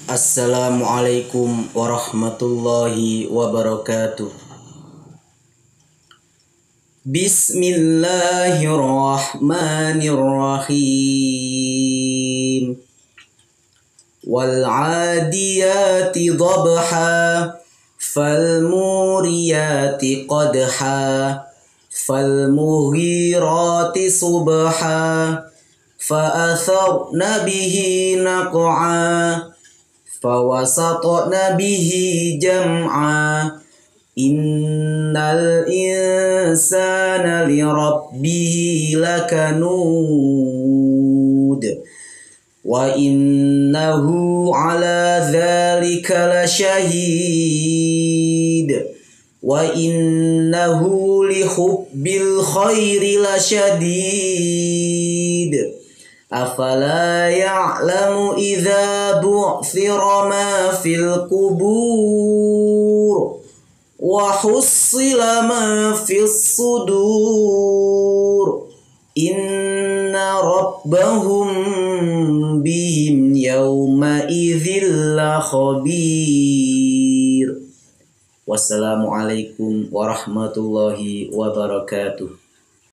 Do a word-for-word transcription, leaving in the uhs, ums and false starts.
Assalamualaikum warahmatullahi wabarakatuh. Bismillahirrahmanirrahim. Wal 'adiyati dhabha fal muriyati qadha fal mughirati subha fa atharna bihi naq'a fawasatna bihi jam'a innal insana li rabbihi lakanud wa innahu ala dhalika lasyahid wa innahu li hubbil khairi lasyadid. Afala ya'lamu idza bu'thira ma fil qubur wa hussila ma fis sudur inna rabbahum bihim yawma idzil khabir. Wassalamualaikum warahmatullahi wabarakatuh.